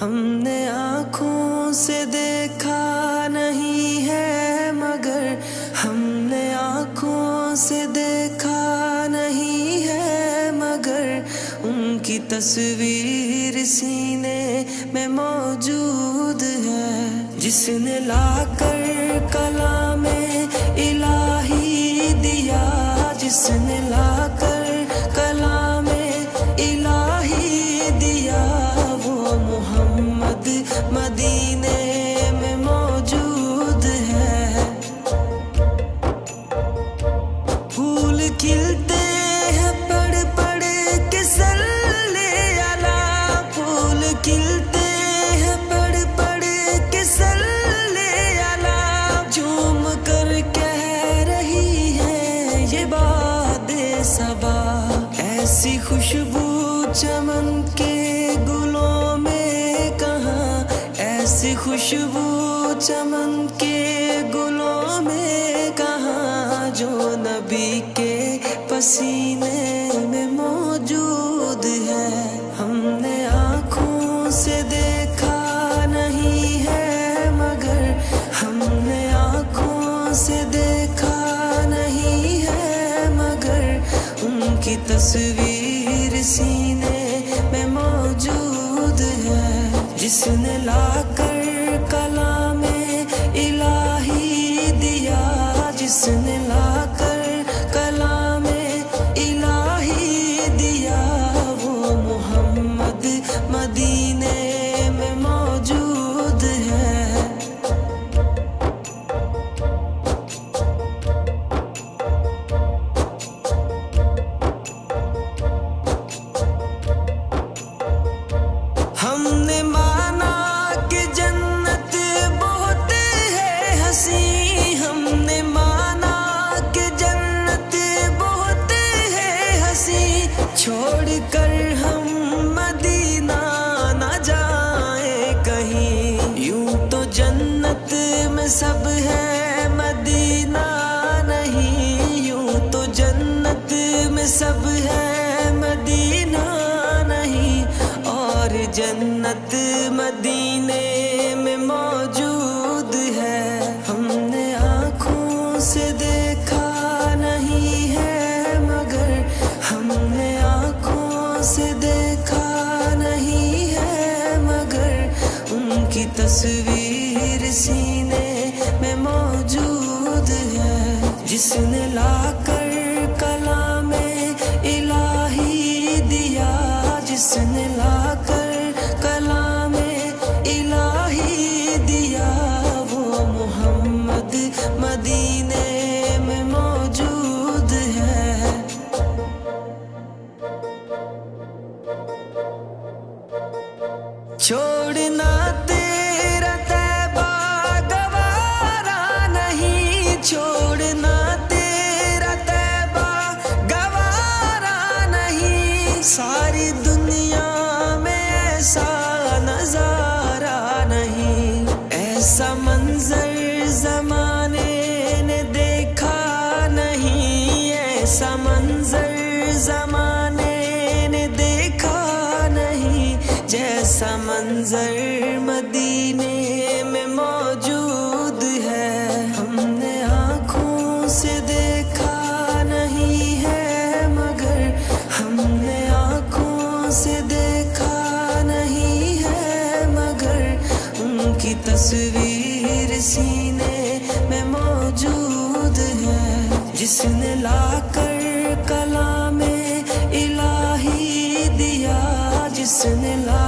हमने आँखों से देखा नहीं है मगर हमने आँखों से देखा नहीं है मगर उनकी तस्वीर सीने में मौजूद है। जिसने लाकर कलामे इलाही दिया, जिसने लाकर कलामे इलाही दिया, वो मोहम्मद मदीने में मौजूद है। फूल खिलते हैं पढ़ पढ़ के सल्ले अला, फूल खिलते हैं पढ़ पढ़ के सल्ले अला, झूम कर कह रही है ये बादे सबा। ऐसी खुशबू चमन के गुलों में कहाँ, ऐसी खुशबू चमन के गुलों में कहाँ, जो नबी के पसीने में मौजूद है। हमने आँखों से देखा नहीं है मगर हमने आँखों से देखा नहीं है मगर उनकी तस्वीर सीने में मौजूद है। जिसने लाकर कलामे इलाही दिया, जिसने लाकर कलामे इलाही दिया, वो मोहम्मद मदीने में मौजूद है। हमने माना कि जन्नत बहुत है हसी, हमने माना कि जन्नत बहुत है हसी, छोड़कर हम मदीना न जाए कहीं। यूं तो जन्नत में सब है मदीना नहीं, यूं तो जन्नत में सब है मदीना नहीं, और जन्नत मदीने में मौजूद है। हमने आँखों से देखा नहीं है मगर हमने आँखों से देखा नहीं है मगर उनकी तस्वीर सीने में मौजूद है। जिसने लाकर कलामे इलाही दिया, जिसने लाकर कलामे इलाही दिया, वो मोहम्मद मदीने में मौजूद है। छोड़ना तेरा तैबा गवारा नहीं, छोड़ना तेरा तैबा गवारा नहीं, सारी दुनिया में ऐसा नजारा नहीं, ऐसा मंजर जमाने ने देखा नहीं, ऐसा मंजर जमाने ने देखा नहीं, जैसा मंजर मदीने में मौजूद है। हमने आँखों से देखा नहीं है मगर हमने आँखों से देखा नहीं है मगर उनकी तस्वीर सीने में मौजूद है। जिसने लाकर कलामे इलाही दिया, जिसने